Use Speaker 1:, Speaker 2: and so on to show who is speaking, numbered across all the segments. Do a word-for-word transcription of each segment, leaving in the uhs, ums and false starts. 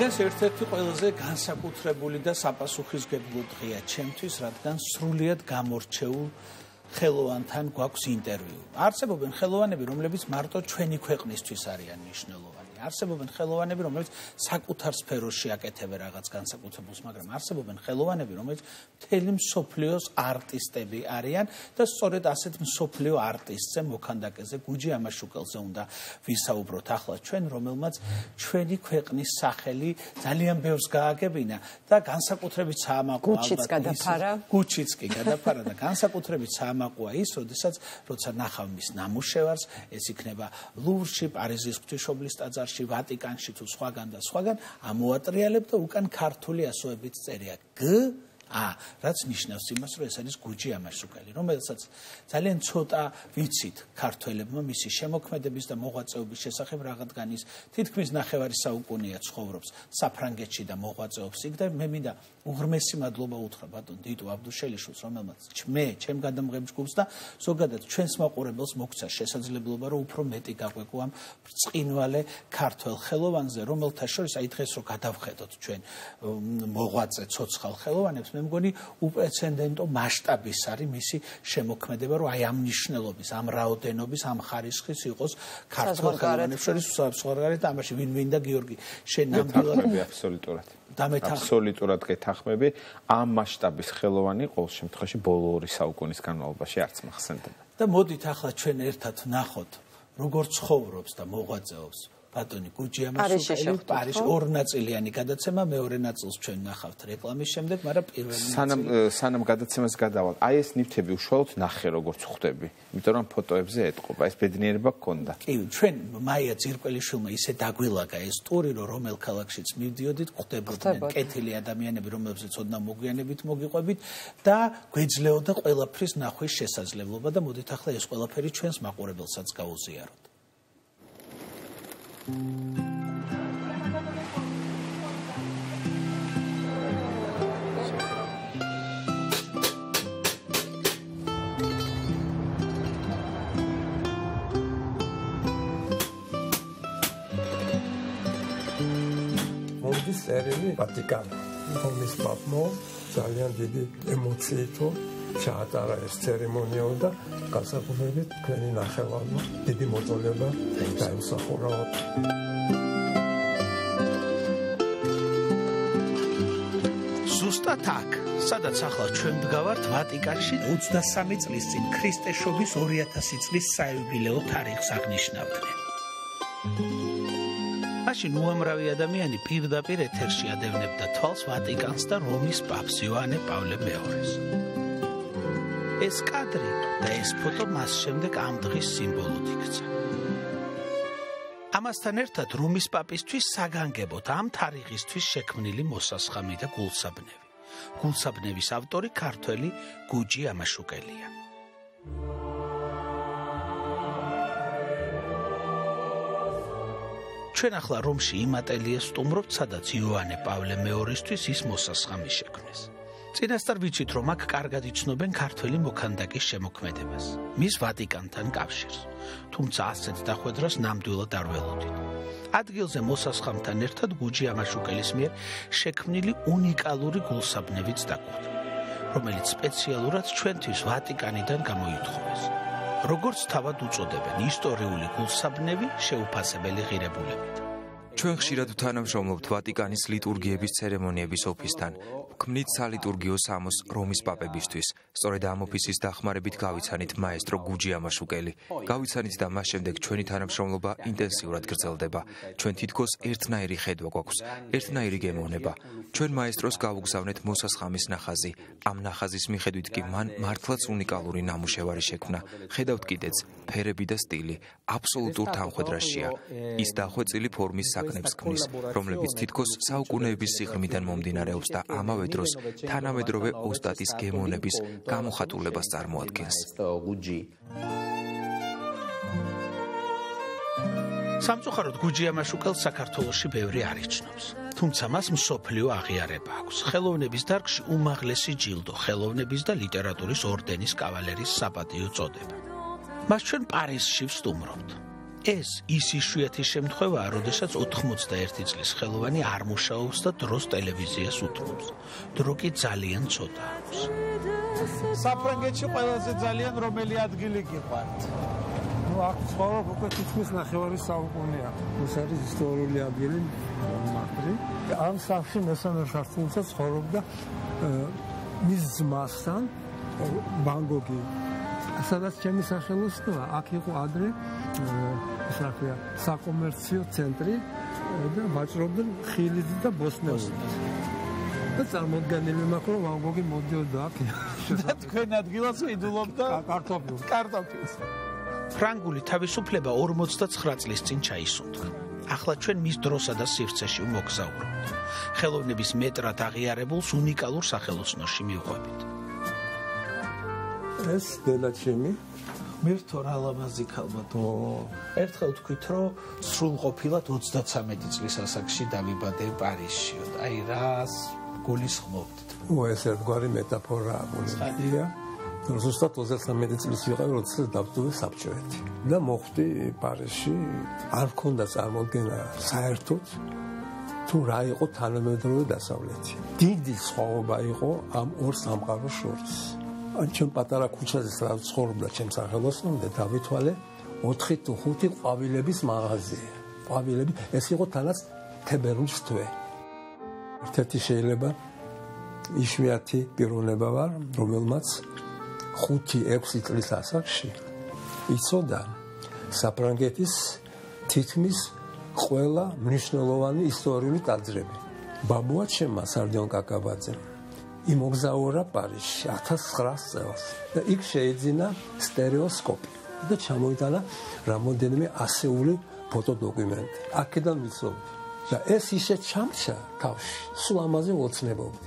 Speaker 1: დღეს ერთ-ერთი ყველაზე განსაკუთრებული და საპასუხისმგებლო დღეა ჩემთვის, რადგან სრულიად გამორჩეულ ხელოვანთან გვაქვს ინტერვიუ. არსებობენ ხელოვანები, რომლებიც მარტო ჩვენი ქვეყნისთვის არიან მნიშვნელოვანი. არსებობენ ხელოვანები, რომლებიც საკუთარ სფეროში აკეთებენ რაღაც განსაკუთრებულს, მაგრამ არსებობენ ხელოვანები, რომლებიც მთელი მსოფლიოს არტისტები არიან და სწორედ ასეთ მსოფლიო არტისტზე, მოქანდაკეზე, გუჯი ამაშუკელზე უნდა ვისაუბროთ ახლა ჩვენ, რომელმაც ჩვენი ქვეყნის სახელი ძალიან ბევრს გააგებინა და განსაკუთრებით საამაყო
Speaker 2: გუჩიც გადაფარა.
Speaker 1: გუჩიც კი გადაფარა და განსაკუთრებით საამაყოა ის, როდესაც როცა ნახავ მის ნამუშევარს, ეს იქნება ლუვრში, პარიზის ღვთისმშობლის ტაძარში, ვატიკანში თუ სხვაგან და სხვაგან ამოატრიალებ და უკან ქართული ასოებით წერია გ ა რაც ნიშნავს იმას, რომ ეს არის გუჯი ამაშუკელი, რომელსაც ძალიან ცოტა ვიცით ქართველებმა მისი შემოქმედების და მოღვაწეობის შესახებ რაღაცგანის თითქმის ნახევარი საუკუნეა ცხოვრობს საფრანგეთში და მოღვაწეობს იქ და მე მინდა უღრმესი მადლობა უთხრა ბატონ დიტო აბდუშელიშვილს, რომელმაც მე ჩემ გადამღებ ჯგუფს და ზოგადად ჩვენს მაყურებელს მოგცა შესაძლებლობა, რომ უფრო მეტი გაგვეკო ამ ბრწყინვალე ქართველ ხელოვანზე, რომელთა შორის აი დღეს რო გადავხედოთ ჩვენ მოღვაწე ცოცხალ ხელოვანებს, მე მგონი უპრეცედენტო მასშტაბის არის მისი შემოქმედება, რომ აი ამ მნიშვნელობის, ამ რაოდენობის, ამ ხარისხის იყოს ქართულ ხელოვნებს შორის საზღვარგარეთ ამაში ვინ ვინ და გიორგი შენ ნამდვილად
Speaker 3: აბსოლუტურად აბსოლუტურად გეთახმები ამ მასშტაბის ხელოვანი ყოველ შემთხვევაში ბოლო ორი საუკუნის განმავლობაში არც მახსენდება.
Speaker 1: და მოდით ახლა ჩვენ ერთად ვნახოთ როგორ ცხოვრობს და მოღვაწეობს ბატონი გუჯი ამაშუკელი პარიზში ორნაწილიანი გადაცემა, მეორე ნაწილს ჩვენ ნახავთ რეკლამის შემდეგ, მაგრამ პირველი
Speaker 3: სანამ სანამ გადაცემას გადავალ, აი ეს ნივთები უშუალოდ ნახე როგორც ხვდები, იმიტომ რომ ფოტოებზე ეტყობა, ეს ბედნიერება გქონდა.
Speaker 1: კი, ჩვენ მაია ძირკველიშვილმა ისე დაგვილაგა ეს ტური, რომ რომელ ქალაქშიც მივდიოდით, ხვდებოდნენ კეთილი ადამიანები, რომლებზეც ოდნავ მოგვიანებით მოგიყვებით და გვეძლეოდა ყველაფრის ნახვის შესაძლებლობა და მოდით ახლა ეს ყველაფერი ჩვენს მაყურებელსაც გაუზიაროთ.
Speaker 4: მოვიდეს წერილი ვატიკან. რომის პაპმა ძალიან დიდი ემოციითო ჩაატარა ეს ცერემონია და განსაკუთრებით თქვენი ნახევარმა დიდი მოწონება დაიმსახურა.
Speaker 1: ზუსტად აქ, სადაც ახლა ჩვენ ვდგავართ ვატიკანში, ოცდასამი წლის წინ ქრისტეშობის ორი ათასი წლის საიუბილეო თარიღს აღნიშნავდნენ. მაშინ უამრავი ადამიანი პირდაპირ ეთერში ადევნებდა თვალს ვატიკანს და რომის პაპს იოანე პავლე მეორეს. ეს კადრი და ეს ფოტო მას შემდეგ ამ დღის სიმბოლოდ იქცა. ამასთან ერთად რომის პაპისთვის საგანგებოდ ამ თარიღისთვის შექმნილი მოსასხამი და გულსაბნევი. გულსაბნევის ავტორი ქართველი გუჯი ამაშუკელია. ჩვენ ახლა რომში იმ ატელიეს სტუმრობთ, სადაც იოანე პავლე მეორესთვის ის მოსასხამი შექმნეს. წინასწარ ვიცით, რომ აქ კარგად იცნობენ ქართველი მოქანდაკის შემოქმედებას, მის ვატიკანთან კავშირს. თუმცა ასეთ დახვედრას ნამდვილად არ ველოდით. ადგილზე მოსასხამთან ერთად გუჯი ამაშუკელის მიერ შექმნილი უნიკალური გულსაბნევიც დაგვხვდა, რომელიც სპეციალურად ჩვენთვის ვატიკანიდან გამოითხოვეს. როგორც თავად უწოდებენ, ისტორიული გულსაბნევი შეუფასებელი ღირებულებით.
Speaker 5: ჩვენ ხშირად ვთანამშრომლობთ ვატიკანის ლიტურგიების ცერემონიების ოფისთან. ვქმნით სალიტურგიო სამოს რომის პაპებისთვის. სწორედ ამ ოფისის დახმარებით გავიცანით მაესტრო გუჯი ამაშუკელი. გავიცანით და მას შემდეგ ჩვენი თანამშრომლობა ინტენსიურად გრძელდება. ჩვენ თითქოს ერთნაირი ხედვა გვაქვს, ერთნაირი გემოვნება. ჩვენ მაესტროს გავუგზავნეთ მოსასხამის ნახაზი. ამ ნახაზის მიხედვით კი მან მართლაც უნიკალური ნამუშევარი შექმნა. ხედავთ კიდეც, ფერები და სტილი აბსოლუტურ თანხვედრაშია. ის დახვეწილი ფორმის საკნებს ქმნის, რომლებიც თითქოს საუკუნეების სიღრმიდან მომდინარეობს და ამავე დროს თანამედროვე ოსტატის გემოვნების გამოხატულებას წარმოადგენს.
Speaker 1: სამწუხაროდ გუჯი ამაშუკელს საქართველოში ბევრი არ იცნობს. თუმცა მას მსოფლიო აღიარება აქვს. ხელოვნების დარგში უმაღლესი ჯილდო, ხელოვნების და ლიტერატურის ორდენის კავალერის საპატიო წოდება. მას ჩვენ პარიზში ვსტუმრობთ. ეს ის იშვიათი შემთხვევაა, როდესაც ოთხმოცდაერთი წლის ხელოვანი არ მუშაობს და დროს ტელევიზიას უთმობს. დრო კი ძალიან ცოტა აქვს.
Speaker 2: საფრანგეთში ყველაზე ძალიან რომელი ადგილი გიყვართ?
Speaker 4: ნუ აქ ცხოვრობ უკვე თითქმის ნახევარი საუკუნეა. ეს არის ისტორიული ადგილი მარტრი. ამ სახლში მესამე სართულზე ცხოვრობდა მის ძმასთან ვან გოგი. სადაც ჩემი სახელოსნოა, აქ იყო ადრე ეს რა ქვია, საკომერციო ცენტრი და ვაჭრობდნენ ხილით და ბოსტნეულით. და წარმოდგენილი მაქვს, რომ ვან გოგი მოდიოდა აქ.
Speaker 2: და თქვენ ადგილას ვიდულობდა
Speaker 4: კარტოფილს.
Speaker 2: კარტოფილს.
Speaker 1: ფრანგული თავისუფლება ორმოცდაცხრა წლის წინ ჩაისუნთქა. ახლა ჩვენ მის დროსა და სივრცეში მოგზაურობთ. ხელოვნების მეტრად აღიარებულს უნიკალურ სახელოსნოში მივყვებით.
Speaker 4: ეს დედაჩემი
Speaker 1: მე თორ ალამაზი ქალბატონო. ერთხელ თქვით, რომ სრულყოფილად ოცდაცამეტი წლის ასაკში დავიბადე პარიზში. აი რას გულისხმობთ?
Speaker 4: ო ეს ერთგვარი მეტაფორაა ბუნებია. ზუსტად ოცდაცამეტი წლის ვიყავი, როდესაც დავტოვე საბჭოეთი. და მოხვდი პარიზში, არ მქონდა წარმოდგენა საერთოდ თუ რა იყო თანამედროვე დასავლეთი. დიდი სხვაობა იყო ამ ორ სამყაროს შორის. ჩემ პატარა ქუჩაზე სადაც ცხოვრობდა ჩემ სახელოსნომდე დავითვალე ოთხი თუ ხუთი ყვავილების მაღაზია. ყვავილები ეს იყო თანაც თებერვლის თვე. ერთ-ერთი შეიძლება იშვიათი პიროვნება ვარ, რომელმაც ხუთი ექვსი წლის ასაკში იცოდა საფრანგეთის თითქმის ყველა მნიშვნელოვანი ისტორიული ტაძრები. ბაბუა ჩემმა სარდიონ კაკაბაძემ იმოგზაურა პარიზში ათას ცხრაას წელს და იქ შეიძინა სტერეოსკოპი და ჩამოიტანა რამოდენიმე ასეული ფოტოდოკუმენტი. აქედან ვიცნობ და ეს ისე ჩამჩა თავში, სულ ამაზე ვოცნებობდი.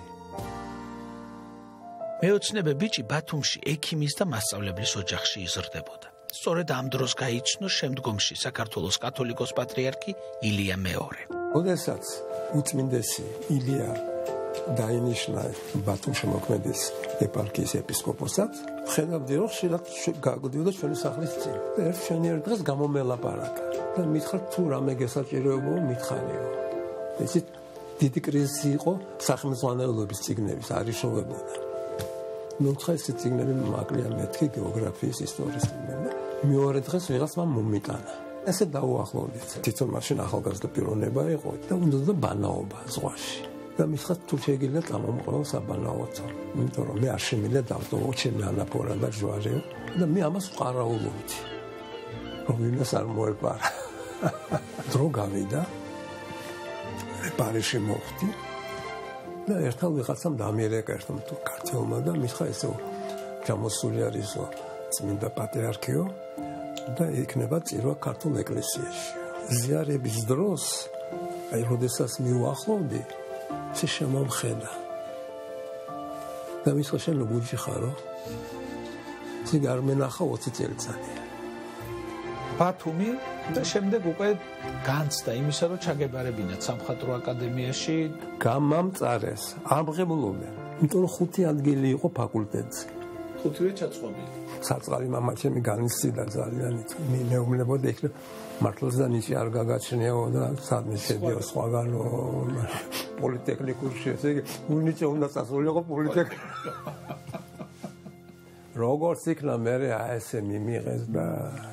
Speaker 1: მეოცნებე ბიჭი ბათუმში ექიმის და მასწავლებლის ოჯახში იზრდებოდა. სწორედ ამ დროს გაიცნო შემდგომში საქართველოს კათოლიკოს პატრიარქი ილია მეორე.
Speaker 4: როდესაც უწმინდესი ილია დაინიშნა ბათუმში მოქმედის ეპარქიის ეპისკოპოსად, ხედავდი რომ ხშირად გაგვდიოდა ჩვენი სახლის წინ. და ერთ შენიერ დღეს გამომელაპარაკა და მითხრა თუ რამე გესაჭიროებაა მითხარიო. ესეთ დიდი კრიზისი იყო სახელმძღვანელოების წიგნების არიშოვებოდა. ნუ ხა ეს წიგნები მაკლია მეთქი გეოგრაფიის ისტორიის წიგნები. მეორე დღეს ვიღაცმა მომიტანა. ესე დაუახლოვდით. თვითონ მაშინ ახალგაზრდა პიროვნება იყო და უნდა ბანაობა ზღვაში. და მისხათ თუ შეიძლება წამომყოლო საბანაოთო. იმიტომ რომ მე არ შემიძლია დავტოვო ჩემი ანაფორა და ჯვარეო და მე ამას ვყარაულობდი. რომ იმას არ მოეპარა. დრო გავიდა. პარიზში მოხვდი. და ერთხელ ვიღაცამ დამიერეკა ერთმა თუ ქართველმა და მისხა ესე ჩამოსული არისო წმინდა პატრიარქიო და იქნება წირვა ქართულ ეკლესიაში. ზიარების დროს აი როდესაც მიუახლოვდი ეს შემომხედა. და მისხა შენ გუჯი ხარო? ეს არ მენახა ოცი წელიწადი.
Speaker 1: ბათუმი და შემდეგ უკვე განცდა იმისა, რომ ჩაგებარებინათ სამხატვრო აკადემიაში.
Speaker 4: გამამწარეს, ამღებულობენ. იმიტომ რომ ხუთი ადგილი იყო ფაკულტეტზე.
Speaker 1: ხუთივე ჩაწყობილი.
Speaker 4: საწყალი მამა ჩემი განიცდიდა ძალიან, მეუბნებოდა იქ მართლაც და ნიში არ გაგაჩნიაო და სადმე შედიო სხვაგანო პოლიტექნიკურში, ესე იგი უნიჭე უნდა წასულიყო პოლიტექნიკ. როგორც იქნა მე ესე მიმიღეს და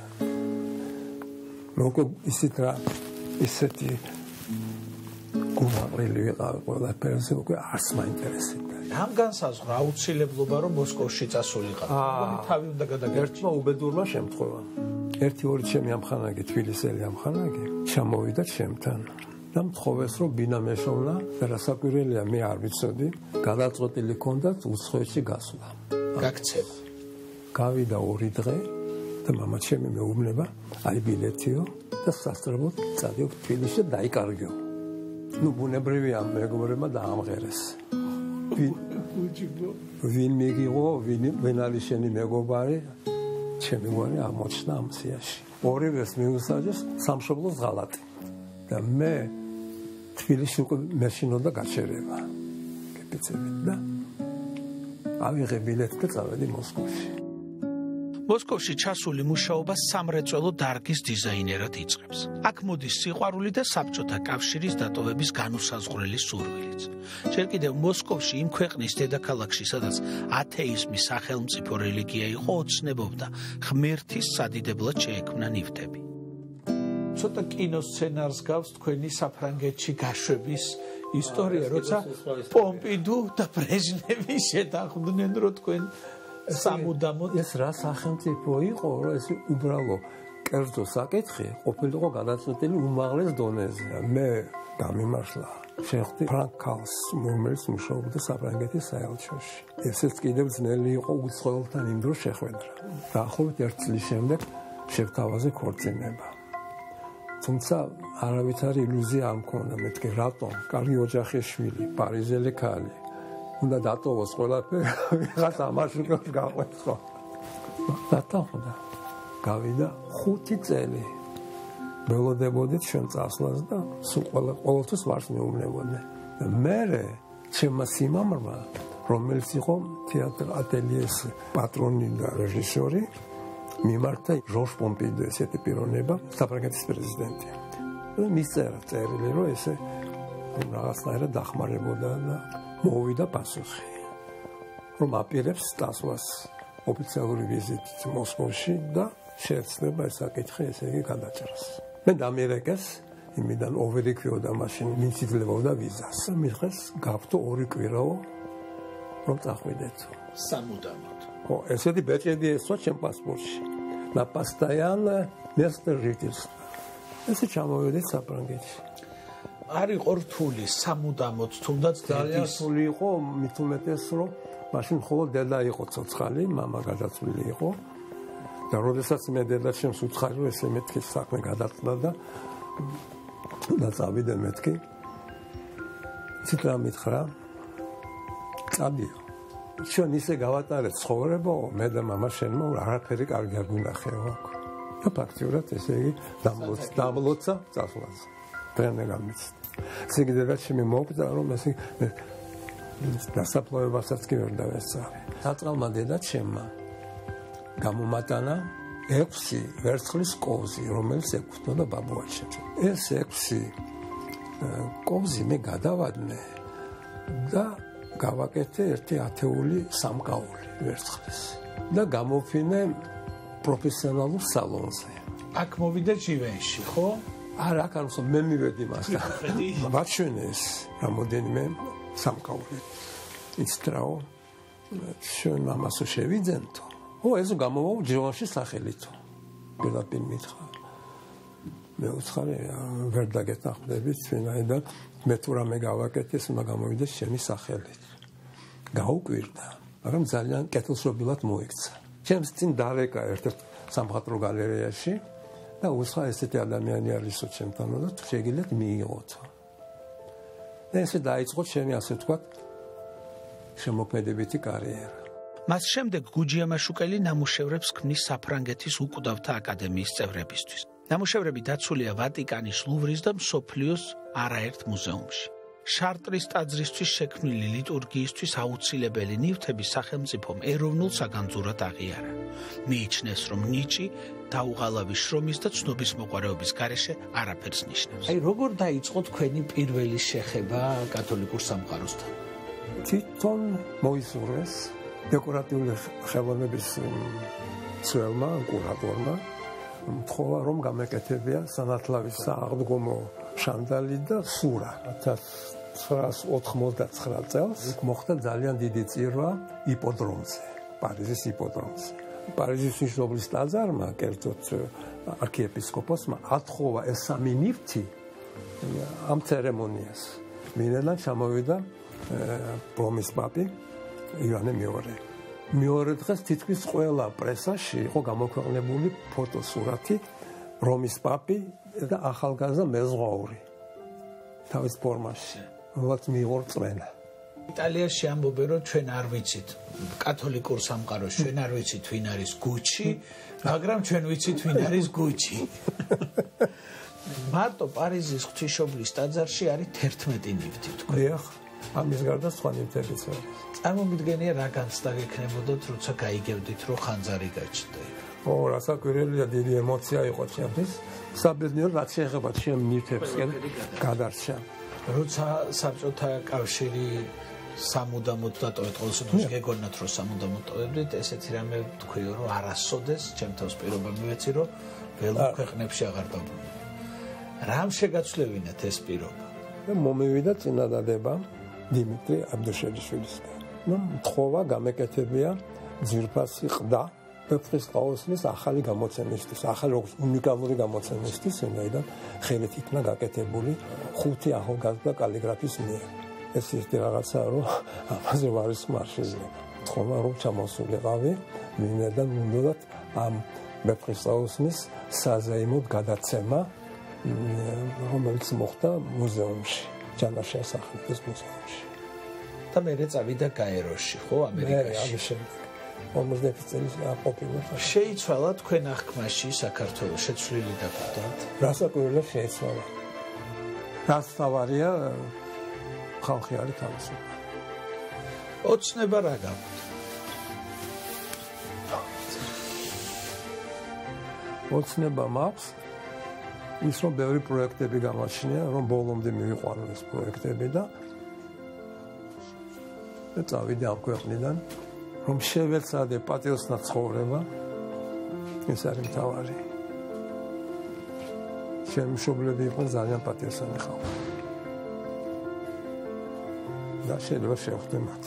Speaker 4: მოკლედ ისეთ რა ისეთი გულაყრილი ვიყავი ყველაფერზე უკვე არც მაინტერესებდა.
Speaker 1: ამ განსაზღვრა აუცილებლობა რომ მოსკოვში წასულიყო. მგონი თავი უნდა გადაგერჩა
Speaker 4: უბედურმა შემთხვევა. ერთი ორი ჩემი ამხანაგი თბილისელი ამხანაგი ჩამოვიდა ჩემთან და მთხოვეს რომ ბინა მეშოვნა და რასაკვირველია მე არ ვიცოდი გადაწყვეტილი ჰქონდათ უცხოეთში გასვლა.
Speaker 1: გაქცევა.
Speaker 4: გავიდა ორი დღე და მამა ჩემი მეუბნება აი ბილეთიო და სასწრაფოდ წადიო თბილისში და დაიკარგიო. ნუ ბუნებრივია მეგობრებმა დაამღერეს. ვინ მიგიღო, ვინ არის შენი მეგობარი? ჩემი გვარი აღმოჩნდა ამ სიაში. ორივეს მიუსაჯეს სამშობლოს ღალატი. და მე თბილისში უკვე მეშინოდა გაჩერება. გეპიცებით და ავიღე ბილეთი და წავედი მოსკოვში.
Speaker 1: მოსკოვში ჩასული მუშაობა სამრეწველო დარგის დიზაინერად იწყებს. აქ მოდის სიყვარული და საბჭოთა კავშირის დატოვების განუსაზღვრელი სურვილიც. ჯერ კიდევ მოსკოვში, იმ ქვეყნის დედაქალაქში, სადაც ათეიზმი სახელმწიფო რელიგია იყო, ოცნებობდა ღმერთის სადიდებლად შეექმნა ნივთები.
Speaker 2: ცოტა კინოსცენარს გავს თქვენი საფრანგეთში გაშვების ისტორია, როცა პომპიდუ და ბრეჟნევი შეთანხმდნენ, რომ თქვენ სამუდამოდ
Speaker 4: ეს რა სახელმწიფო იყო, რომ ეს უბრალო კერძო საკითხი ყოფილიყო გადაწყვეტილი უმაღლეს დონეზე. მე გამიმართლა შეხვდი ფრანკ კალს, რომელიც მუშაობდა საფრანგეთის საელჩოში. ესეც კიდევ ძნელი იყო უცხოელთან იმ დროს შეხვედრა. დაახლოებით ერთი წლის შემდეგ შევთავაზე ქორწინება. თუმცა არავითარი ილუზია არ მქონდა, მეთქი რატომ? კარგი ოჯახის შვილი, პარიზელი ქალი. უნდა დატოვოს ყველაფერი, ვიღაც ამაშუკებს გაყვეს ხო. დატოვდა. გავიდა ხუთი წელი. ველოდებოდით ჩვენ წასვლას და სულ ყოველთვის ვარს მეუბნებოდნენ. მერე ჩემმა სიმამრმა, რომელიც იყო თეატრ ატელიეს პატრონი და რეჟისორი, მიმართა ჟორჟ პომპიდუ ესეთი პიროვნება, საფრანგეთის პრეზიდენტი. მისწერა წერილი, რომ ესე რაღაცნაირად დახმარებოდა და მოვიდა პასუხი, რომ აპირებს წასვლას ოფიციალური ვიზიტით მოსკოვში და შეეცდება ეს საკითხი ესე იგი გადაჭრას. მე დამირეკეს, იმიდან ორი კვირა მაშინ მიცდილებოდა ვიზას. მიხეს გავთო ორი კვირაო, რომ წახვიდეთ.
Speaker 1: სამუდამოდ.
Speaker 4: ხო, ესეთი ბეჭედი ესვა ჩემ პასპორტში. На постоянное место жительства. ესე ჩამოვედით საფრანგეთში.
Speaker 1: არ იყო რთული სამუდამოდ, თუნდაც
Speaker 4: ძალიან რთული იყო, მით უმეტეს, რომ მაშინ მხოლოდ დედა იყო ცოცხალი, მამა გადაცვლილი იყო. და როდესაც მე დედა ჩემს უცხარი, რომ ესე მეთქი საქმე გადაწყდა და და წავიდე მეთქი. ციტა მითხრა, წადიო. ჩვენ ისე გავატარეთ ცხოვრება, მე და მამა შენმა არაფერი კარგი არ გუნახეო აქ. და ფაქტიურად ესე იგი დამლოცა, დამლოცა წასვლას. დღემდე გამიცდი. ესე იგი დედა ჩემი მოგდა, რომ ესე დასაფლავებასაც კი ვერ დავესწარი. საწყალმა დედა ჩემმა გამომატანა ექვსი ვერცხლის კოვზი, რომელიც ეკუთვნოდა ბაბუაჩემს. ეს ექვსი კოვზი მე გადავადნე და გავაკეთე ერთი ათეული სამკაული ვერცხლის და გამოფინე პროფესიონალურ სალონზე.
Speaker 1: აქ მოვიდა ჯივენში, ხო?
Speaker 4: არა, აქ არასო მე მივედი მასთან. ვაჩვენეს რამოდენიმე სამკაული. იცტრაო ჩვენ მამასო შევიძენთო. ო, ეს გამოვა ჯივენში სახელითო. პირდაპირ მითხრა. მე უცხარე ვერ დაგეთანხმდებით ვინაიდან მე თუ რამე გავაკეთე, ეს უნდა გამოვიდეს ჩემი სახელით. გაუკვირდა, მაგრამ ძალიან კეთილშობილად მოიქცა. ჩემს წინ დარეკა ერთ-ერთ სამხატვრო გალერეაში და უსხა ესეთი ადამიანი არისო ჩემთანო და შეგიძლიათ მიიღოთო. და ესე დაიწყო ჩემი ასე ვთქვათ შემოქმედებითი კარიერა.
Speaker 1: მას შემდეგ გუჯია მაშუკელი ნამუშევრებს ქმნის საფრანგეთის უკვდავთა აკადემიის წევრებისთვის. ნამუშევრები დაცულია ვატიკანის ლუვრის და მსოფლიოს არაერთ მუზეუმში. შარტრის ტაძრისთვის შექმნილი ლიტურგიისთვის აუცილებელი ნივთები სახელმწიფომ ეროვნულ საგანძურად აღიარა. მიიჩნევს, რომ ნიჭი დაუღალავი შრომის და ცნობის მოყვარეობის გარეშე არაფერს ნიშნავს. აი, როგორ დაიწყო თქვენი პირველი შეხება კათოლიკურ სამყაროსთან?
Speaker 4: თვითონ მოისურვეს დეკორატიული ხელოვნების ცველმა, კურატორმა, თხოვა რომ გამეკეთებია სანათლავის სააღდგომო შანდალი და სურა. ათას ცხრაას ოთხმოცდათსხრა წელს მოხდა ძალიან დიდი წირვა იპოდრომზე, პარიზის იპოდრომზე. პარიზის მნიშვნელობის ტაძარმა, კერძოდ არქიეპისკოპოსმა ათხოვა ეს სამი ნივთი ამ ცერემონიას. მინელან ჩამოვიდა რომის პაპი ივანე მეორე. მეორე დღეს თითქმის ყველა პრესაში იყო გამოქვეყნებული ფოტოსურათი რომის პაპი და ახალგაზრდა მეზღვაური თავის ფორმაში. რაც მიიღო წვენა.
Speaker 1: იტალიაში ამბობენ, რომ ჩვენ არ ვიცით კათოლიკურ სამყაროს, ჩვენ არ ვიცით ვინ არის გუჩი, მაგრამ ჩვენ ვიცით ვინ არის გუჩი. მარტო პარიზის ღვთისმშობლის ტაძარში არის თერთმეტი ნივთი თქვენ.
Speaker 4: დიახ, ამის გარდა სხვა ნივთებიც არის.
Speaker 1: წარმომიდგენია რა განცდა გექნებოდათ, როცა გაიგებდით, რომ ხანძარი გაჩნდა.
Speaker 4: ო, რასაკვირველია, დიდი ემოცია იყო ჩემთვის. საბედნიეროდ რაც შეეხება ჩემ ნივთებსკენ გადარჩა.
Speaker 2: როცა საბჭოთა კავშირი სამუდამოდ დატოვეთ, ყოველთვის გეგონათ რომ სამუდამოდ ტოვებდით, ესეთი რამე თქვიო რომ არასოდეს ჩემ თავს პირობა მივეცი რომ ველურ ქვეყნებში აღარ დავბრუნო. რამ შეგაცვლევინათ ეს პირობა?
Speaker 4: და მომივიდა წინადადება დიმიტრი აბდუშელიშვილისგან. ნუ მთხოვა გამეკეთებია ძვირფასი ყდა ვეფხისტყაოსნის ახალი გამოცემისთვის, ახალი როგორც უნიკალური გამოცემისთვის, ვინაიდან ხელით იქნა გაკეთებული ხუთი ახალგაზრდა კალიგრაფის მიერ. ეს ისეთი რაღაცაა, რომ ამაზე არ არის მარშიზება. თქმა რომ ჩამოსულიყავი, ვინაიდან უნდათ ამ ვეფხისტყაოსნის საზეიმოდ გადაცემა, რომელიც მოხდა მუზეუმში, ჯანაშიას სახელობის მუზეუმში.
Speaker 2: და მერე წავიდა გაეროში, ხო, ამერიკაში.
Speaker 4: ორმოცდაერთი წლის ყოფილა.
Speaker 2: შეიცვალა თქვენ აღქმაში საქართველოს შეცვლილი და გქონდათ?
Speaker 4: რასაკვირველია შეიცვალა. დასთავარია ხალხი არის თავისუფალი.
Speaker 2: ოცნება რა გაქვთ?
Speaker 4: ოცნება მაქვს ის რომ ბევრი პროექტები გამაჩნია, რომ ბოლომდე მივიყვანო ეს პროექტები და და წავიდე ამ ქვეყნიდან, რომ შევეცადე პატიოსნად ცხოვრება, ეს არის მთავარი. ჩემი მშობლები იყვნენ ძალიან პატიოსანი ხალხი. და შეიძლება შევხვდე მათ.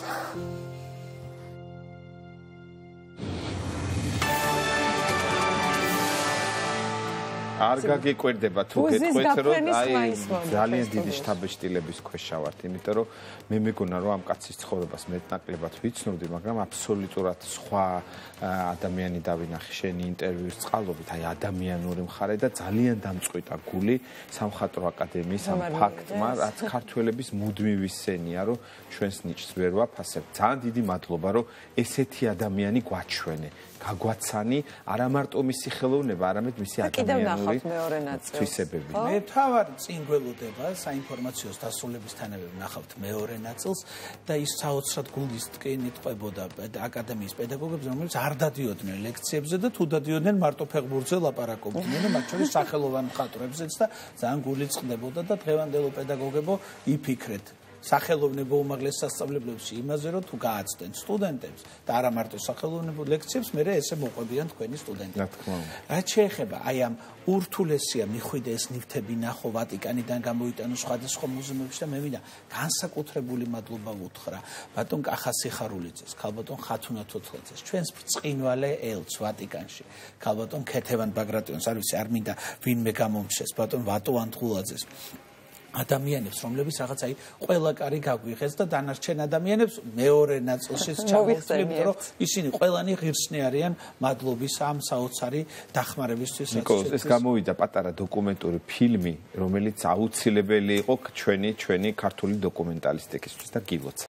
Speaker 3: არ გაგიკვირდება თუ გეტყვით რომ აი ძალიან დიდი შთაბეჭდილების ქვეშ ვართ, იმიტომ რომ მე მეგონა რომ ამ კაცის ცხოვრებას მეტნაკლებად ვიცნობდი, მაგრამ აბსოლუტურად სხვა ადამიანი დავინახე შენი ინტერვიუს წყალობით, აი ადამიანური მხარე და ძალიან დამწყვიტა გული სამხატვრო აკადემიის ამ ფაქტმა, რაც ქართველების მუდმივი სცენია, რომ ჩვენს ნიჭს ვერ ვაფასებთ. ძალიან დიდი მადლობა, რომ ესეთი ადამიანი გვაჩვენე, გაგვაცანი, არა მარტო მისი ხელოვნება, არამედ მისი ადამიანური თვისებები.
Speaker 1: მე თავად წინ გველოდება საინფორმაციო დასრულებისთანავე ვნახავთ მეორე ნაწილს და ის საოცრად გულის ტკინით ყვებოდა აკადემიის პედაგოგებს, რომლებიც არ დადიოდნენ ლექციებზე და თუ დადიოდნენ მარტო ფეხბურთზე ლაპარაკობდნენ, მათ შორის სახელოვან მხატვრებზეც და ძალიან გული წყდებოდა და დღევანდელო პედაგოგებო იფიქრეთ სახელოვნებო უმაღლეს სასწავლებლებში იმაზე, რომ თუ გააცდენ სტუდენტებს და არა მარტო სახელოვნებო ლექციებს, მერე ესე მოყვებიან თქვენი სტუდენტები. რაც შეეხება აი ამ ურთულესია მიხვიდე ეს ნივთები ნახო ვატიკანიდან გამოიტანო სხვადასხვა მუზეუმებში და მე მინდა განსაკუთრებული მადლობა ვუთხრა ბატონ კახა სიხარულიძეს, ქალბატონ ხათუნა თოთლაძეს, ჩვენს ბრწყინვალე ელჩს ვატიკანში, ქალბატონ ქეთევან ბაგრატიონს, არ ვიცი არ მინდა ვინმე გამომჩეს, ბატონ ვატო ანტღულაძეს. ადამიანებს, რომლებიც რაღაც აი ყველა კარი გაგვიღეს და დანარჩენ ადამიანებს მეორე ნაწილშიც ჩავხსნით, რომ ისინი ყველანი ღირსნი არიან მადლობის ამ საოცარი დახმარებისთვის.
Speaker 3: ნიკოლოზ, ეს გამოვიდა პატარა დოკუმენტური ფილმი, რომელიც აუცილებელი იყო ჩვენი ჩვენი ქართული დოკუმენტალისტიკისთვის და გილოცა.